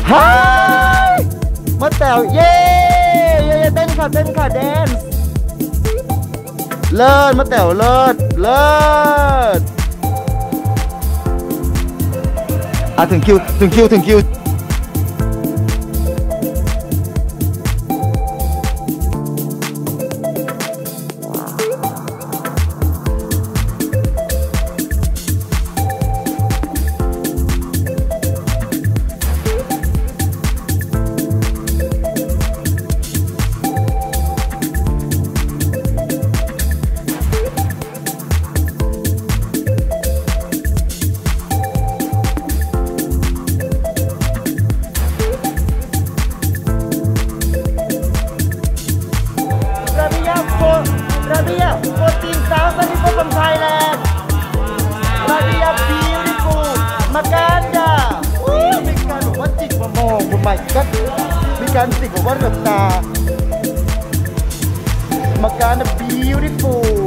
ฮ้ยมาแต๋วเย้เต้นค่ะแดนซ์เลิศมาแต๋วเลิศถึงคิวRABIYA 14,000 people from Thailand RABIYA beautiful มากันจ้ามีการบอกว่าจิกมามองบนใหม่ก็มีการจิกบอกว่าเหลือบตามากัน beautiful